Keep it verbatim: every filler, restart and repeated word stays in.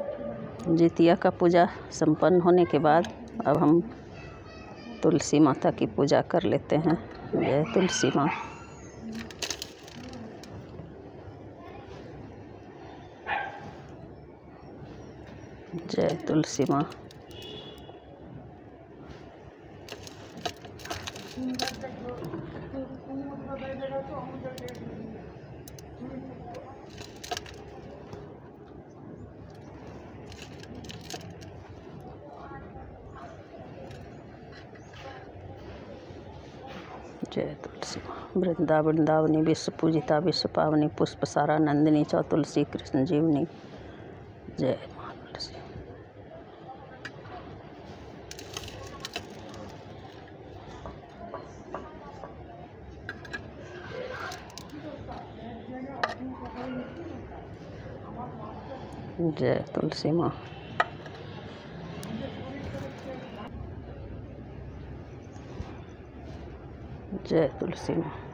जितिया का पूजा संपन्न होने के बाद अब हम तुलसी माता की पूजा कर लेते हैं। जय तुलसी माँ। जय तुलसी माँ। जय तुलसी माँ। वृंदा वृंदावनी विश्व पूजिता विश्व पावनी पुष्प सारा नंदिनी चौ तुलसी कृष्ण जीवनी। जय माँ तुलसी। जय तुलसी माँ। जय तुलसी माँ।